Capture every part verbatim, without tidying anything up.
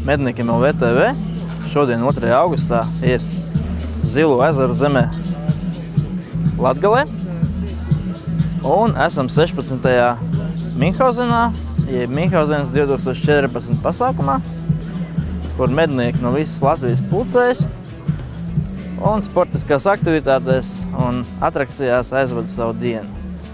Medniekiem L V T V. Šodien otrajā augustā ir Zilu ezeru zemē Latgalē. Un esam sešpadsmitajā Minhausenā, jeb Minhausenas divi tūkstoši četrpadsmit pasākumā, kur mednieki no visas Latvijas pulcējas un sportiskās aktivitātēs un atrakcijās aizvada savu dienu.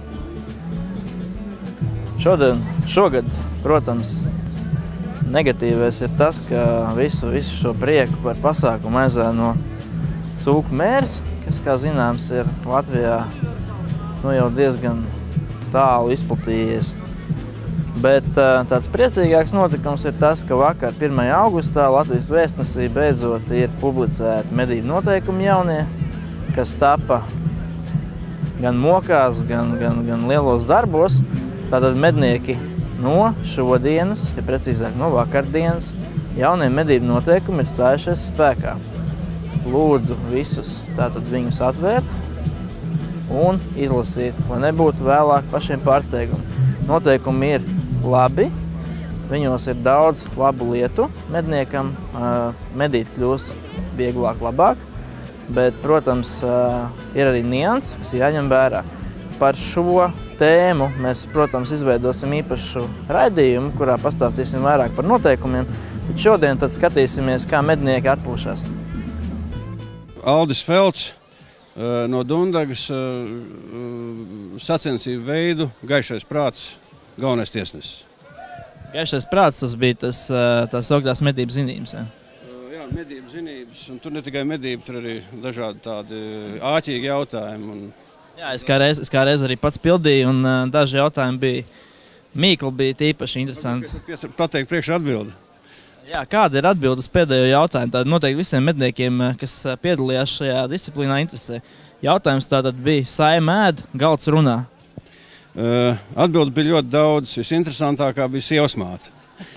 Šodien, šogad, protams, negatīvais ir tas, ka visu, visu šo prieku par pasākumu aizēno cūku mērs, kas, kā zināms, ir Latvijā nu, jau diezgan tālu izplatījies. Bet tāds priecīgāks notikums ir tas, ka vakar pirmajā augustā Latvijas Vēstnesī beidzot ir publicēti medību noteikumi jaunie, kas tapa gan mokās, gan, gan, gan lielos darbos. Tātad mednieki no šodienas, ja precīzāk no vakardienas, jaunie medību noteikumi ir stājušies spēkā. Lūdzu visus tātad viņus atvērt un izlasīt, lai nebūtu vēlāk pašiem pārsteigumi. Noteikumi ir labi, viņos ir daudz labu lietu medniekam, medīt kļūs vieglāk, labāk, bet, protams, ir arī nianses, kas jāņem vērā. Par šo tēmu mēs, protams, izveidosim īpašu raidījumu, kurā pastāstīsim vairāk par noteikumiem, bet šodien tad skatīsimies, kā mednieki atpūšās. Aldis Felts no Dundagas sacensību veidu Gaišais prāts, galvenais tiesnesis. Gaišais prāts, tas bija tas, tās augtās medību zinības, jā? Jā, medību zinības, un tur ne tikai medību, tur arī dažādi tādi āķīgi jautājumi. Un... Jā, es kā reiz, es kā reiz arī pats pildīju, un uh, daži jautājumi bija, Mīkli bija tīpaši interesanti. Es pateikt priekš atbildi. Jā, kāda ir atbildes pēdējo jautājumu? Tātad noteikti visiem medniekiem, kas piedalījās šajā disciplīnā, interesē. Jautājums tātad bija saima ēd, galds runā. Uh, atbildes bija ļoti daudz, visinteresantākā bija sievasmāte.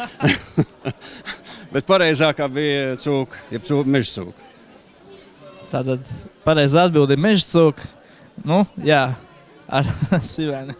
Bet pareizākā bija cūka, jeb cūka, meža cūka. Tātad pareizā atbilde ir meža cūka. Nu, jā, ar sivēni.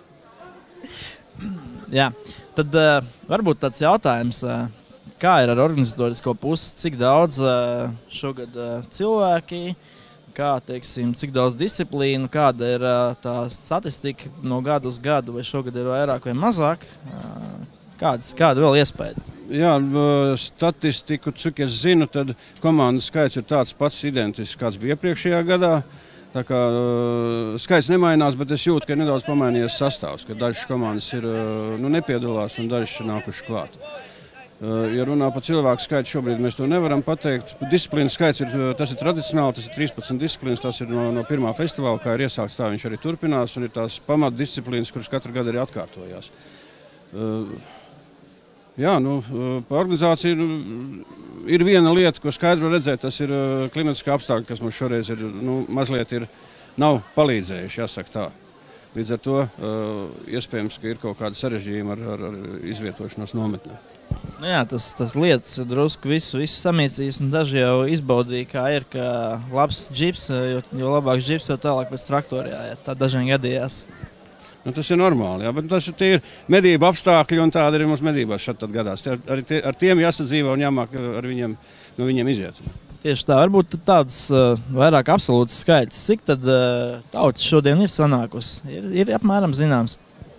Jā, tad uh, varbūt tāds jautājums, uh, kā ir ar organizatorisko pusi, cik daudz uh, šogad uh, cilvēki, kā, teiksim, cik daudz disciplīnu, kāda ir uh, tā statistika no gadu uz gadu, vai šogad ir vairāk vai mazāk, uh, kādas, kāda vēl iespēja? Jā, statistiku, cik es zinu, tad komandas skaits ir tāds pats identisks, kāds bija iepriekšējā gadā. Tā kā uh, skaits nemainās, bet es jūtu, ka ir nedaudz pamainījies sastāvs, ka dažas komandas ir, uh, nu, nepiedalās un dažas ir nākuši klāt. Uh, ja runā par cilvēku skaitu, šobrīd mēs to nevaram pateikt. Disciplīnas skaits ir, tas ir tradicionāli, tas ir trīspadsmit disciplīnas, tas ir no, no pirmā festivāla, kā ir iesākts, tā viņš arī turpinās, un ir tās pamatdisciplīnas, kuras katru gadu arī atkārtojās. Uh, Jā, nu, par organizāciju nu, ir viena lieta, ko skaidri redzēt, tas ir uh, klimatiskā apstākļi, kas mums šoreiz ir, nu, mazliet ir, nav palīdzējuši, jāsaka tā. Līdz ar to uh, iespējams, ka ir kaut kāda sarežģījuma ar, ar, ar izvietošanos nometnē. Nu jā, tas, tas lietas ir drusku visu, visu samīcīs, un daži jau izbaudīja, kā ir, ka labs džips, jo, jo labāks džips, jo tālāk pēc traktorā jāiet. Tā dažiem gadījās. Nu, tas ir normāli, jā, bet tas ir medību apstākļi, un tāda arī mums medībās šad tad gadās. Ar, ar, tie, ar tiem jāsadzīvo un jāmāk ar viņiem, no viņiem iziet. Tieši tā, varbūt tāds uh, vairāk absolūts skaits. Cik tad uh, tautas šodien ir sanākusi? Ir, ir apmēram zināms?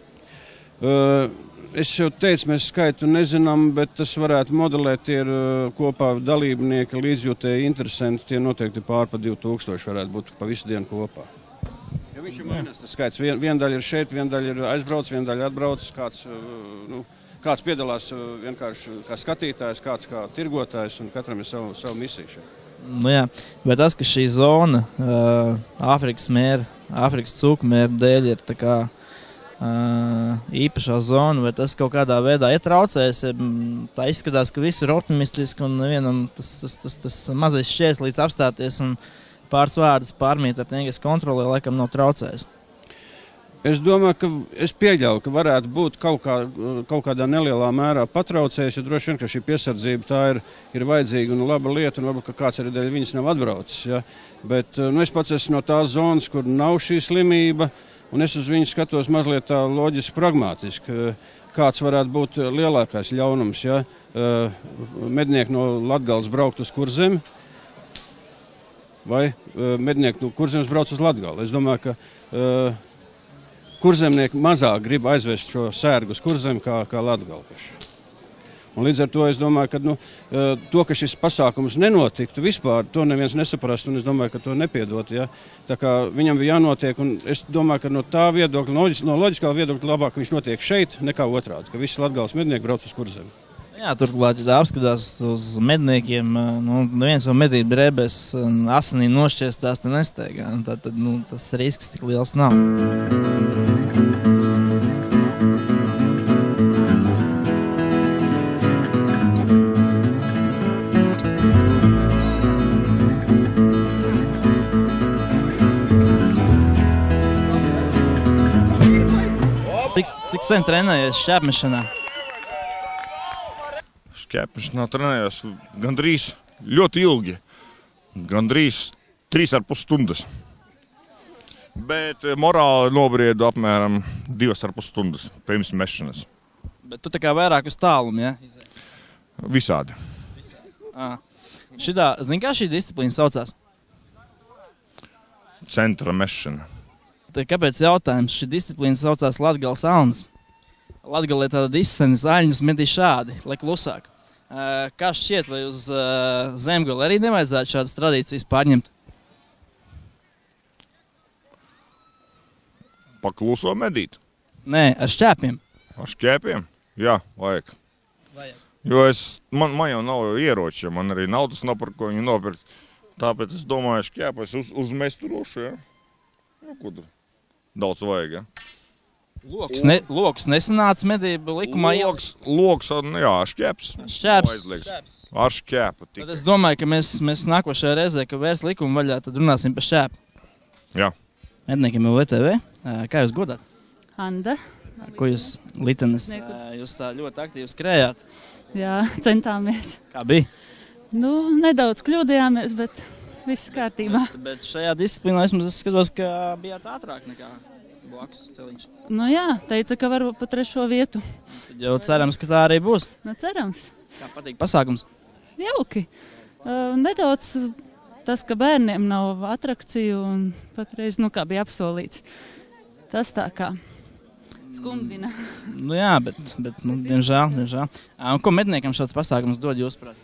Uh, es jau teicu, mēs skaitu nezinām, bet tas varētu modelēt, tie ir uh, kopā dalībnieki, līdzjūtēji, interesanti, tie noteikti pār pa divi tūkstoši varētu būt pa visu dienu kopā. Ja viņš ir mainās, tas skaits. Vien, viena daļa ir šeit, viena daļa ir aizbrauc, viena daļa atbrauc, kāds, nu, kāds piedalās vienkārši kā skatītājs, kāds kā tirgotājs, un katram ir savu, savu misiju šeit. Nu jā, bet tas, ka šī zona uh, Āfrikas mēra, Āfrikas cūku mēra dēļ ir tā kā uh, īpašā zona, vai tas kaut kādā veidā ietraucēs, tā izskatās, ka visi ir optimistiski un vienam tas, tas, tas, tas mazais šķies līdz apstāties un pāris vārdus pārmīt ar tiem, kas kontrolē, laikam nav traucējis. Es domāju, ka es pieļauju, ka varētu būt kaut, kā, kaut kādā nelielā mērā patraucējis, jo droši vien, ka šī piesardzība tā ir, ir vajadzīga un laba lieta, un varbūt, ka kāds arī dēļ viņas nav atbraucis. Ja? Bet nu, es pats esmu no tās zonas, kur nav šī slimība, un es uz viņu skatos mazliet tā loģiski, pragmātiski. Kāds varētu būt lielākais ļaunums, ja? uh, mednieki no Latgales braukt uz Kurzemi, vai uh, mednieki no Kurzemes brauc uz Latgali. Es domāju, ka uh, kurzemnieki mazāk grib aizvest šo sērgu uz Kurzemi kā, kā latgalieši. Un līdz ar to es domāju, ka nu, to, ka šis pasākums nenotiktu vispār, to neviens nesaprast, un es domāju, ka to nepiedot. Ja? Tā kā viņam bija jānotiek, un es domāju, ka no tā viedokļa, no, no loģiskā viedokļa labāk viņš notiek šeit, nekā otrādi, ka visi Latgales mednieki brauc uz Kurzemi. Jā, turklāt, ja apskatās uz medniekiem, nu, viens no medību drēbēs asinīm nošķiestās, te nesteigā. Tad, tad nu, tas risks tik liels nav. Cik, cik sen trenējies šķēpmešanā? Šķēpmešanā trenējos gandrīz ļoti ilgi. Gandrīz trīs ar pus stundas. Bet morāli nobriedu apmēram divas ar pus stundas pirms mešanas. Bet tu tā kā vairāk uz tālumu, ja? Visādi. Visādi. À. Šitā, zini, kā šī disciplīna saucās? Centra mešana. Tā kāpēc jautājums? Šī disciplīna saucās Latgales alnas. Latgalē tāda izsenis aļņus medī šādi, lai klusāk. Kā šķiet, vai uz Zemgali arī nevajadzētu šādas tradīcijas pārņemt? Pakluso medīt? Nē, ar šķēpiem. Ar šķēpiem? Jā, vajag. Vajag. Jo es, man, man jau nav ieroči, man arī naudas nav par ko viņu nopirkt. Tāpēc es domāju, šķēpais uz, uzmest rošu, ja? Nu, ko tur? Daudz vajag, ja? Loks, ne, loks nesanāca medību likumā. Loks, loks, jā, šķēps. Šķēps. Šķēps. Ar šķēpu. Tik. Tad es domāju, ka mēs, mēs nākošajā reizē, ka vērs likumu vaļā, tad runāsim par šķēpu. Jā. Medniekiem L V T V. Kā jūs godāt? Anda. Ko jūs litenes? Neko. Jūs tā ļoti aktīvi skrējāt. Jā, centāmies. Kā bija? Nu, nedaudz kļūdījāmies, bet viss kārtībā. Bet, bet šajā disciplīnā es skatos, ka bijāt ātrāk nekā blakus celiņš. Nu jā, teica, ka varbūt pa trešo vietu. Tad jau cerams, ka tā arī būs. Nu, cerams. Kā patīk pasākums? Jauki. Uh, nedaudz tas, ka bērniem nav atrakciju un patreiz, nu kā bija apsolīts. Tas tā kā skumdina. Nu jā, bet, bet nu, diemžēl, diemžēl. Un ko medniekam šāds pasākums dod jūsuprāt?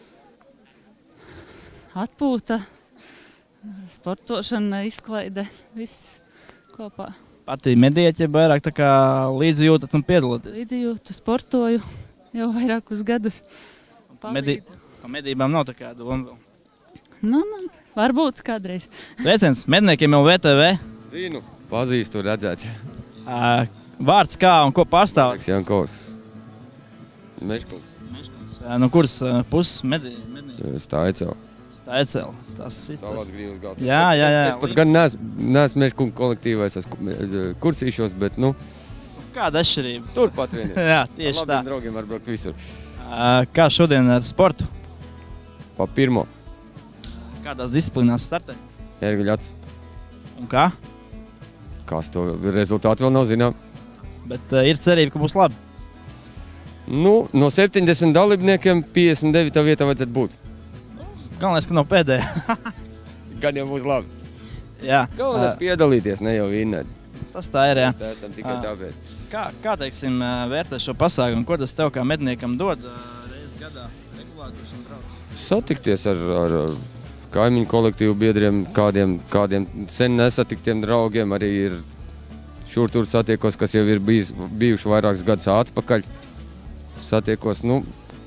Atpūta, sportošana, izklaide, viss kopā. Pati mediet, ja vairāk tā kā līdzjūtat un piedalāties? Līdzjūtu, sportoju jau vairākus gadus. Medi... Medībām nav tā kā doma vēl? Nu, nu, varbūt kādreiz. Sveiciens medniekiem L V T V. Zinu, pazīstu, redzēts. Uh, vārds kā un ko pārstāv? Jankovs. Meškungs. Meškungs. Uh, no kuras uh, puses medī? medī? Stāicel. Stāicel. Tas ir Salāts grīvas gals. Jā, jā, jā. Es pats gan neesmu, neesmu Meškunga kolektīvais, es kursīšos, bet, nu... Kāda atšķirība? Turpat vien. Jā, tieši tā. Labiem draugiem var braukt visur. Uh, kā šodien ar sportu? Pa pirmo. Kādās disciplīnās startē? Ērguļats. Un kā? Kas to rezultāti vēl nav zinām. Bet uh, ir cerība, ka būs labi? Nu, no septiņdesmit dalībniekiem piecdesmit devītā vietā vajadzētu būt. Galvenais, ka nav pēdējā. Gan jau būs labi. Jā. Galvenais uh, piedalīties, ne jau vinnēt. Tas tā ir, jā. Tas esam tikai uh, tāpēc. Kā, kā teiksim, vērtē šo pasākumu? Ko tas tev kā medniekam dod uh, reizi gadā regulāri kurš un brauc? Satikties ar, ar, ar kaimiņu kolektīvu biedriem, kādiem, kādiem sen nesatiktiem draugiem. Arī ir šur tur satiekos, kas jau ir bijis, bijuši vairākus gadus atpakaļ. Satiekos, nu,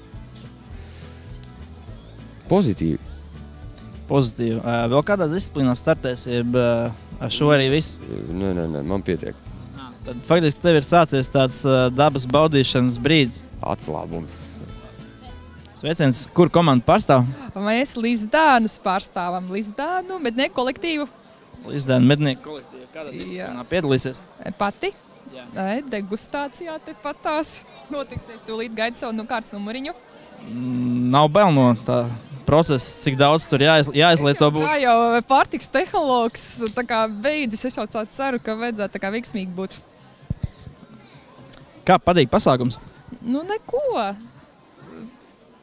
pozitīvi. Pozitīvi. Uh, vēl kādā disciplīnā startēs, jeb uh, ar šo arī viss? Nē, nē, nē, man pietiek. Ah, tad faktiski tev ir sācies tāds uh, dabas baudīšanas brīdis. Atslābums. Sveiciens, kur komanda pārstāv? Mēs Lizdānus pārstāvam. Lizdānu mednieku kolektīvu. Lizdānu mednieku kolektīvu. Kādā disciplīnā piedalīsies? Pati? Jā. Nē, degustācijā te patās notiksies. Tūlīt gaida savu nu kārtas numuriņu. Mm, nav bail no tā procesa, cik daudz tur jāiz, jāizlieto būs? Kā jau pārtiks tehnologs tā kā beidzis, es jau ceru, ka vajadzētu tā kā veiksmīgi būt. Kā patīk pasākums? Nu, neko.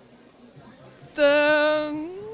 bet uh,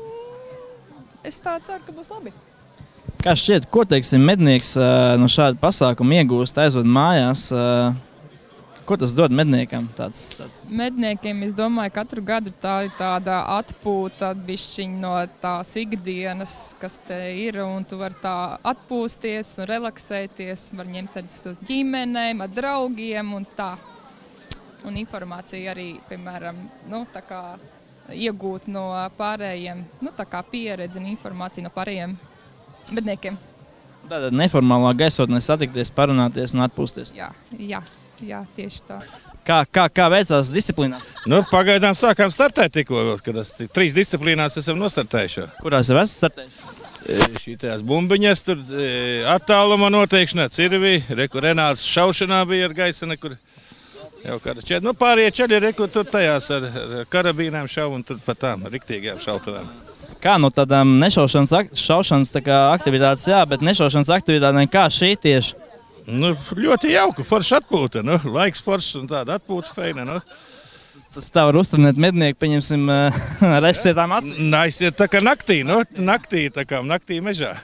es tā ceru, ka būs labi. Kā šķiet, ko, teiksim, mednieks uh, no šāda pasākuma iegūst, aizved mājās? Uh, ko tas dod medniekam? Tāds, tāds... Medniekiem, es domāju, katru gadu tā ir tāda atpūta bišķiņ no tās ikdienas, kas te ir, un tu var tā atpūsties un relaksēties, var ņemt tādas uz ģimenēm, ar draugiem un tā. Un informācija arī, piemēram, nu, tā kā iegūt no pārējiem, nu, tā kā pieredzi un informāciju no pārējiem medniekiem. Tātad neformālā gaisotnē satikties, parunāties un atpūsties. Jā, jā, jā, tieši tā. Kā, kā, kā veicās disciplīnās? Nu, pagaidām sākām startēt tikko, kad es trīs disciplīnās esam nostartējuši. Kurās jau esat startējuši? Šitās bumbiņas, tur attāluma noteikšanā, cirvī, reku Renārs šaušanā bija ar gaisana, kur jau kāda četri. Nu, pārējie čeļi, reku, tur tajās ar, ar karabīnēm šau un tur pat tām riktīgajām šautavām. Kā no tādām nešaušanas šaušanas tā kā aktivitātes, jā, bet nešaušanas aktivitātēm kā šī tieši? Nu, ļoti jauka, forša atpūta, nu, laiks foršs un tāda atpūta feina, nu. Tas, tas tā var uzturnēt mednieku, pieņemsim, ar aizsietām acīm. Aiziet tā kā naktī, nu, naktī, tā kā naktī mežā.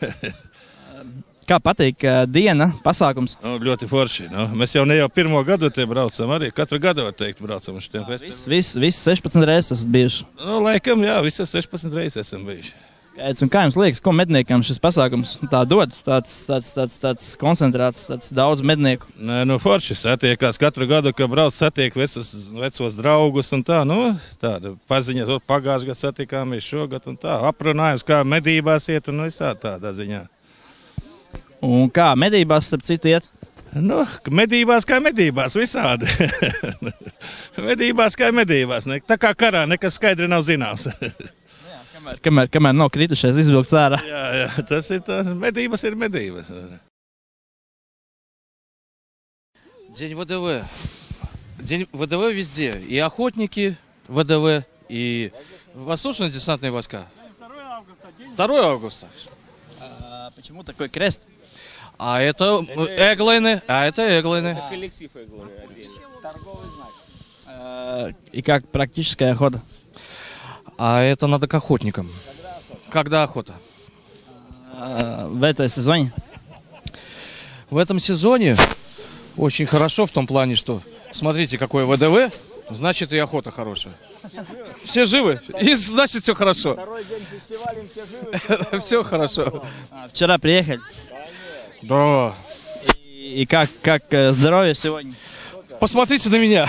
Kā patīk diena, pasākums? Nu, ļoti forši, nu. Mēs jau ne jau pirmo gadu te braucam arī, katru gadu, var teikt, braucam uz šitiem festiviem. Viss, viss, viss sešpadsmit reizes esat bijuši? Nu, laikam, jā, visas sešpadsmit reizes esam bijuši. Skaidrs, un kā jums liekas, ko medniekam šis pasākums tā dod? Tāds, tāds, tāds, tāds koncentrāts, tāds daudz mednieku? Nē, nu, forši satiekās katru gadu, kad brauc satiek vecos, vecos draugus un tā, nu, tāda paziņas, pagājušajā gadā satikāmies šogad un tā, aprunājums, kā medībās iet un visā tādā ziņā. Un kā medībās, starp citu, iet? Nu, medībās kā medībās, visādi. Medībās kā medībās, ne? Tā kā karā nekas skaidri nav zināms. Jā, kamēr, kamēr, kamēr nav kritušies, izvilkts ārā. Jā, jā, tas ir tā, medības ir medības. День ВДВ. День ВДВ везде. И охотники ВДВ, и воздушно-десантные войска. второе августа. А почему такой крест? А это эглайны, а это эглайны. Это коллектив эглайны отдельно. Торговый знак. А, и как практическая охота? А это надо к охотникам. Когда охота? А, в этой сезоне? В этом сезоне очень хорошо в том плане, что смотрите, какое ВДВ, значит и охота хорошая. Все живы, и значит все хорошо. Второй день фестиваля, все живы. Все хорошо. А, вчера приехали? Да. И, и как, как здоровье сегодня? Посмотрите на меня.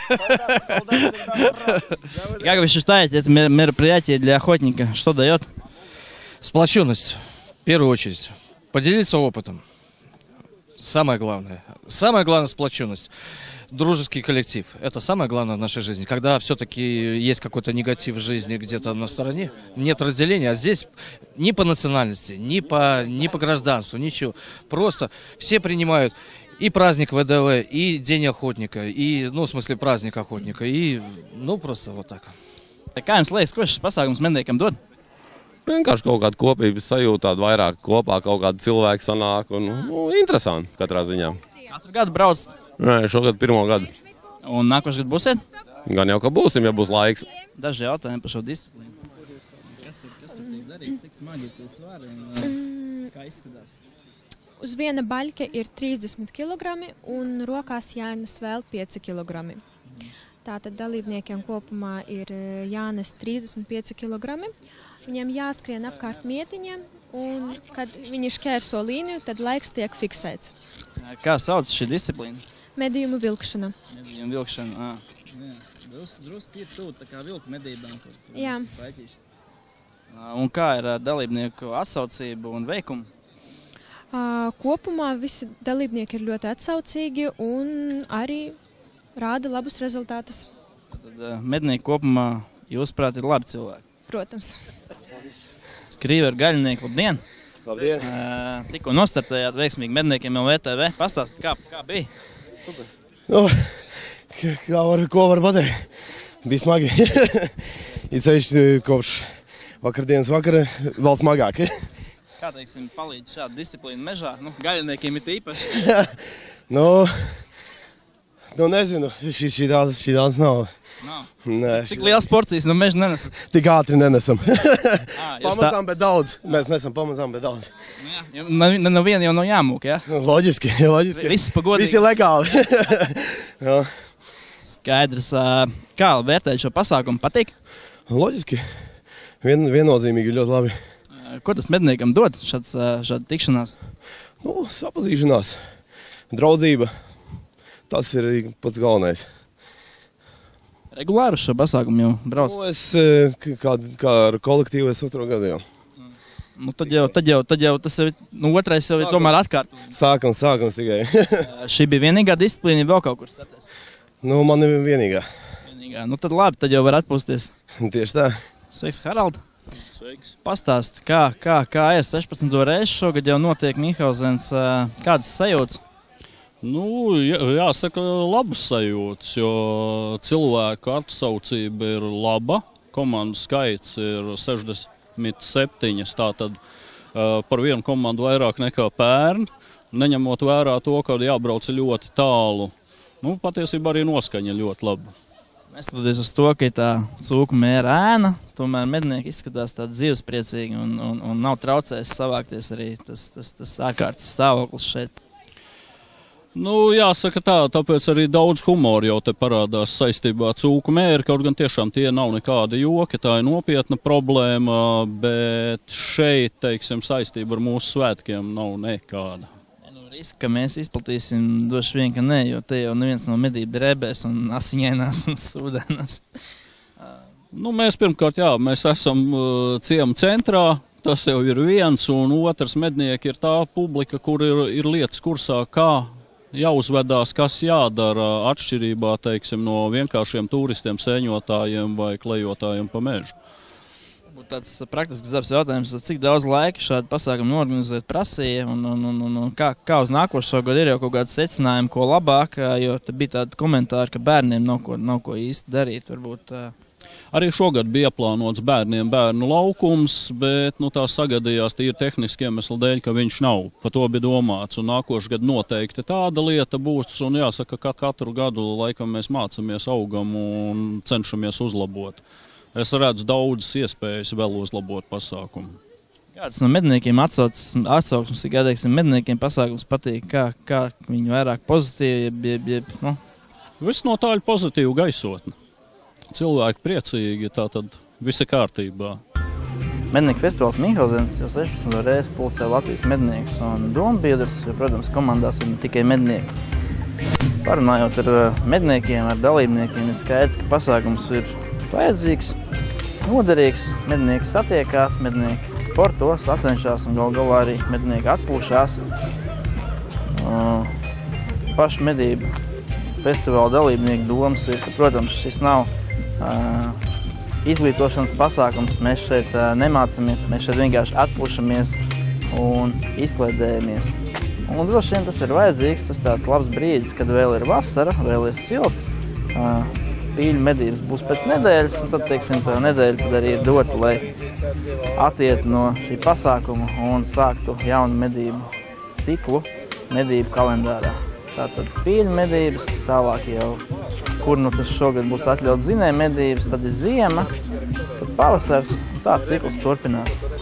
Как вы считаете, это мероприятие для охотника что дает? Сплоченность, в первую очередь. Поделиться опытом. Самое главное. Самое главное — сплоченность. Дружеский коллектив. Это самое главное в нашей жизни. Когда все-таки есть какой-то негатив в жизни где-то на стороне, нет разделения, а здесь ни по национальности, ни по, ни по гражданству, ничего. Просто все принимают и праздник ВДВ, и День охотника, и, ну, в смысле, праздник охотника, и, ну, просто вот так. Kā jums liekas, ko šis pasākums medniekam dod? Vienkārši kaut kāda kopības sajūta, tāda vairāk kopā kaut kāda cilvēka sanāk un, nu, interesanti katrā ziņā. Katru gadu brauc? Nē, šogad pirmo gadu. Un nākošais gadu būsiet? Gan jau, ka būsim, ja būs laiks. Daži jautājumi par šo disciplīnu. Kas tur, kas tur tiek darīt? Cik smagi tie svari un kā izskatās? Uz viena baļķa ir trīsdesmit kilogrami un rokās jānes vēl pieci kilogrami. Tātad dalībniekiem kopumā ir jānes trīsdesmit pieci kilogrami. Viņiem jāskrien apkārt mietiņiem, un kad viņi šķērso līniju, tad laiks tiek fiksēts. Kā sauc šī disciplīna? Medījumu vilkšana. Medījumu vilkšana, ā. Jā. Drusku, drusku ir tūt, tā kā vilku medībām. Tur, tur Jā. Un kā ir dalībnieku atsaucība un veikumi? Kopumā visi dalībnieki ir ļoti atsaucīgi un arī rāda labus rezultātus. Tad mednieki kopumā, jūsuprāt, ir labi cilvēki? Protams. Skrīve ar gaļinieku, labdien! Labdien! Uh, tikko nostartējāt veiksmīgi medniekiem L V T V. Pastāstiet, kā, kā bija? Nu, kā var, ko var pateikt? Bija smagi. Ir ceļš kopš vakardienas vakara vēl smagāk. Kā, teiksim, palīdz šāda disciplīna mežā? Nu, gaļiniekiem ir īpaši. Nu, Nu, nezinu, šī, šī daudz, šī daudz nav. Nav. Nē, Tik liels porcijas no meža nenesat? Tik ātri nenesam. Ā, jūs tā- Pamazām, bet daudz. Mēs nesam pamazām, bet daudz. Ne, no viena jau no jāmūk, ja? Nu, loģiski, loģiski. Viss pagodīgi. Viss ir legāli. Jā. Skaidrs. ā, Kā vērtēt šo pasākumu? Patīk? Loģiski. Vien, viennozīmīgi ļoti labi. Ā, Ko tas medniekam dod, šāds, ā, šāda tikšanās? Nu, sapazīšanās, draudzība. Tas ir pats galvenais. Regulāri uz šo pasākumu jau brauc? Nu, es eh, kā, kā ar kolektīvu es otro gadu jau. Nu, tad jau, tad jau, tad jau tas ir, nu, otrais jau ir tomēr atkārtojums. Sākums, sākums tikai. Ā, Šī bija vienīgā disciplīna, vēl kaut kur startēs? Nu, man ir vienīgā. Vienīgā. Nu, tad labi, tad jau var atpūsties. Tieši tā. Sveiks, Harald! Sveiks! Pastāsti, kā, kā, kā ir sešpadsmito reizi šogad jau notiek Mīnhauzens, ā, kādas sajūtas? Nu, jā, jāsaka, labas sajūtas, jo cilvēku atsaucība ir laba. Komandu skaits ir sešdesmit septiņi, tātad uh, par vienu komandu vairāk nekā pērn, neņemot vērā to, ka jābrauc ļoti tālu. Nu, patiesībā arī noskaņa ļoti laba. Neskatoties uz to, ka ir tā cūku mēra ēna, tomēr mednieki izskatās tādi dzīvespriecīgi un, un, un nav traucējis savākties arī tas, tas, tas ārkārtas stāvoklis šeit. Nu, jāsaka tā, tāpēc arī daudz humora jau te parādās saistībā ar cūku mēri, kaut gan tiešām tie nav nekādi joki, tā ir nopietna problēma, bet šeit, teiksim, saistība ar mūsu svētkiem nav nekāda. Riski, ka mēs izplatīsim, doši vien, ka nē, jo te jau neviens no medību drēbēs un asiņainās un sūdenās. Nu, mēs pirmkārt, jā, mēs esam uh, ciema centrā, tas jau ir viens, un otrs mednieki ir tā publika, kur ir, ir lietas kursā, kā jāuzvedās, kas jādara atšķirībā, teiksim, no vienkāršiem turistiem, sēņotājiem vai klejotājiem pa mežu. Būtu tāds praktisks dabas jautājums, cik daudz laika šādu pasākumu norganizēt prasīja un, un, un, un, un kā, kā uz nākošo gadu ir jau kaut kādi secinājumi, ko labāk, jo te bija tādi komentāri, ka bērniem nav ko, nav ko īsti darīt, varbūt. Arī šogad bija plānots bērniem bērnu laukums, bet nu, tā sagadījās tīri tehniski iemeslu dēļ, ka viņš nav. Pa to bija domāts, un nākošu gadu noteikti tāda lieta būs, un jāsaka, ka katru gadu laikam mēs mācamies, augam un cenšamies uzlabot. Es redzu daudzas iespējas vēl uzlabot pasākumu. Kāds no medniekiem atsauksmes, kā teiksim, medniekiem pasākums patīk, kā, kā viņi vairāk pozitīvi, jeb, jeb, jeb, nu? Viss no tā ir pozitīva gaisotne. Cilvēki priecīgi, tā tad viss ir kārtībā. Mednieku festivāls Mīnhauzens jau sešpadsmito reizi pulcē Latvijas medniekus un dombiedrus, jo, protams, komandās ir ne tikai mednieki. Parunājot ar medniekiem, ar dalībniekiem, ir skaidrs, ka pasākums ir vajadzīgs, noderīgs. Mednieki satiekās, mednieki sporto, sacenšās un gal galā arī mednieki atpūšās. Pašu medību festivāla dalībnieku domas ir, ka, protams, šis nav Uh, izglītošanas pasākums. Mēs šeit uh, nemācamies, mēs šeit vienkārši atpūšamies un izklaidējamies. Un droši vien tas ir vajadzīgs, tas tāds labs brīdis, kad vēl ir vasara, vēl ir silts. Uh, pīļu medības būs pēc nedēļas, un tad, teiksim, tā nedēļa tad arī ir dota, lai atietu no šī pasākuma un sāktu jaunu medību ciklu medību kalendārā. Tātad pīļu medības, tālāk jau, kur nu tas šogad būs atļauts zinēju medības, tad ir ziema, tad pavasars, un tā cikls turpinās.